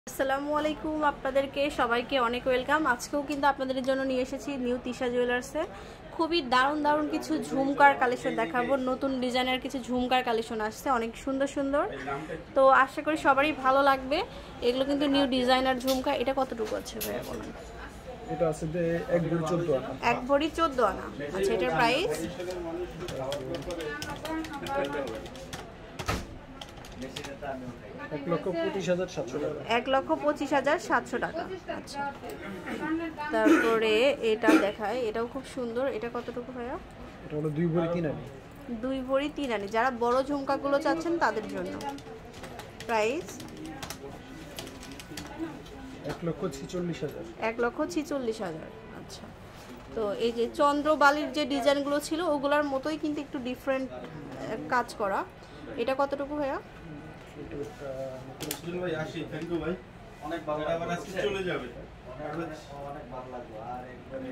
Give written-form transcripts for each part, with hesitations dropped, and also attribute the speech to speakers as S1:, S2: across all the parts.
S1: আসসালামু আলাইকুম, আপনাদেরকে সবাইকে অনেক ওয়েলকাম। আজকেও কিন্তু আপনাদের জন্য নিয়ে এসেছি নিউ তিশা জুয়েলার্সে খুবই দারুণ দারুণ কিছু ঝুমকার কালেকশন দেখাবো। নতুন ডিজাইনের কিছু ঝুমকার কালেকশন আসছে, অনেক সুন্দর সুন্দর। তো আশা করি সবারই ভালো লাগবে। এগুলো কিন্তু নিউ ডিজাইনার ঝুমকা। এটা কতটুকু আছে ভাইয়া বলুন?
S2: এটা আছে যে 1 ভরি 14 আনা।
S1: 1 ভরি 14 আনা। আচ্ছা, এটার প্রাইস
S2: 1,25,700 টাকা।
S1: 1,25,700 টাকা। আচ্ছা, তারপরে এটা দেখায়, এটাও খুব সুন্দর। এটা কতটুকু ভাইয়া?
S2: এটা হলো 2 ভরি 3 আনা।
S1: 2 ভরি 3 আনা। যারা বড় ঝুমকাগুলো চাচ্ছেন তাদের জন্য। প্রাইস
S2: 1,46,000।
S1: 1,46,000। আচ্ছা, তো এই যে চন্দ্রবালির যে ডিজাইনগুলো ছিল ওগুলোর মতোই কিন্তু একটু ডিফারেন্ট কাজ করা। এটা কতটুকু ভাইয়া?
S3: ভাই আসি, থ্যাংক ইউ ভাই, অনেক ভালো লাগলো, আজকে চলে যাবে, অনেক ভালো লাগলো। আর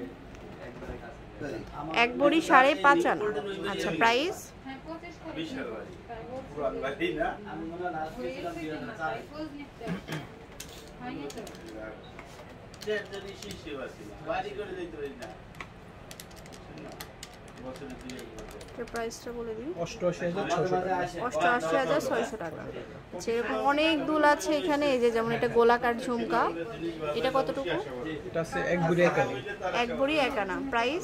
S3: একবারে
S1: 1 ভরি 5.5 আনা। আচ্ছা, প্রাইস
S3: 20,000 ভাই, পুরান ভাই না, আমি মনে হয় লাস্ট ছিলাম 2004 যে যদি শিশু আছে বাড়ি করে দিতে পারি না বছরে 2
S1: এর প্রাইসটা বলে দিন।
S2: 88,600 টাকা।
S1: 88,600 টাকা। যেরকম অনেক দুল আছে এখানে, এই যে যেমন এটা গোলাকার ঝুমকা। এটা কতটুকু?
S2: এটা আছে 1 ভরি 1 আনা।
S1: 1 ভরি 1 আনা। প্রাইস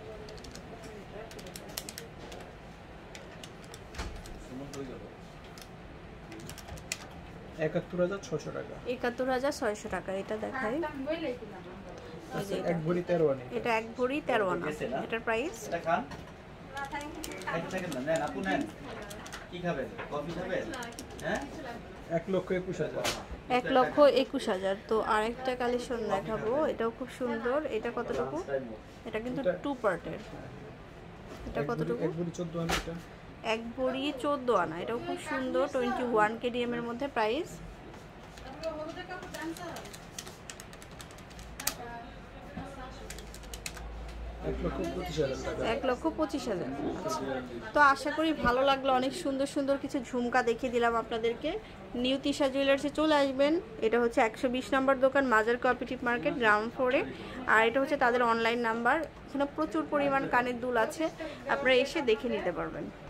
S2: 71,600 টাকা।
S1: 71,600 টাকা। এটা দেখাই, এই যে
S2: 1 ভরি 13 আনা।
S1: এটা 1 ভরি 13 আনা। এটার প্রাইস
S3: এটা খান এক সেকেন্ড নেন, আপু নেন, কি খাবেন, কফি খাবেন? হ্যাঁ,
S2: 1,21,000।
S1: 1,21,000। তো আরেকটা কালেকশন দেখাবো, এটাও খুব সুন্দর। এটা কতটুকু? এটা কিন্তু 2 পার্টের। এটা কতটুকু?
S2: 1 ভরি 14 আনা। এটা
S1: 1 ভরি 14 আনা। এটাও খুব সুন্দর, 21 কেডিএম এর মধ্যে। প্রাইস
S2: 1,25,000 টাকা।
S1: 1,25,000। আচ্ছা, তো আশা করি ভালো লাগলো। অনেক সুন্দর সুন্দর কিছু ঝুমকা দেখিয়ে দিলাম আপনাদেরকে। নিউ তিশা জুয়েলার্সে চলে আসবেন। এটা হচ্ছে 120 নম্বর দোকান, মাজার কোঅপারেটিভ মার্কেট, গ্রাউন্ড ফ্লোরে। আর এটা হচ্ছে তাদের অনলাইন নাম্বার। এখানে প্রচুর পরিমাণ কানের দুল আছে, আপনারা এসে দেখে নিতে পারবেন।